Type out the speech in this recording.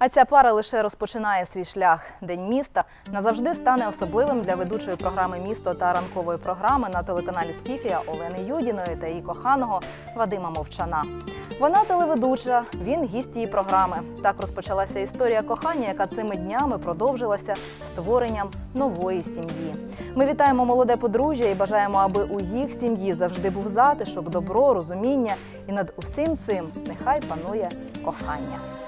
А ця пара лише розпочинає свій шлях. День міста назавжди стане особливим для ведучої програми «Місто» та ранкової програми на телеканалі «Скіфія» Олени Юдіної та її коханого Вадима Мовчана. Вона телеведуча, він гість її програми. Так розпочалася історія кохання, яка цими днями продовжилася створенням нової сім'ї. Ми вітаємо молоде подружжя і бажаємо, аби у їх сім'ї завжди був затишок, добро, розуміння і над усім цим нехай панує кохання.